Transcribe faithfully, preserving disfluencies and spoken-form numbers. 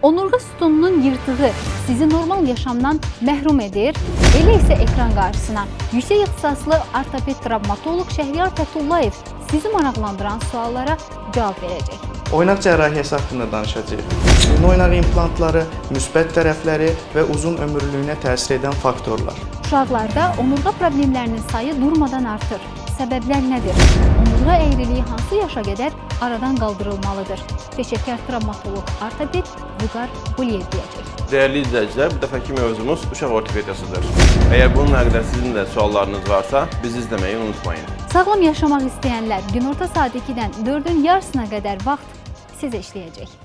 Onurğa sütununun yırtığı sizi normal yaşamdan məhrum edir, elə isə ekran qarşısına yüksək ixtisaslı ortoped travmatoloq Şəhriyar Fəthullayev sizi maraqlandıran suallara cavab verəcək. Oynaq cərrahiyyəsi haqqında danışacağıq. Süni oynaq implantları, müsbət tərəfləri və uzun ömürlülüyünə təsir edən faktorlar. Uşaqlarda onurğa problemlərinin sayı durmadan artır. Səbəblər nədir? Onurğa əyriliyi hansı yaşa qədər aradan qaldırılmalıdır? Peşəkar travmatoloq ortoped Vüqar Quliyev deyəcək. Dəyərli izləyicilər, bu dəfəki mövzumuz uşaq ortopediyasıdır. Əgər bununla qədər sizin də suallarınız varsa, bizi izləməyi unutmayın. Sağlam yaşamaq istəyənlər günorta saat ikidən dördün yarısına qədər vaxt sizə işləyəcək.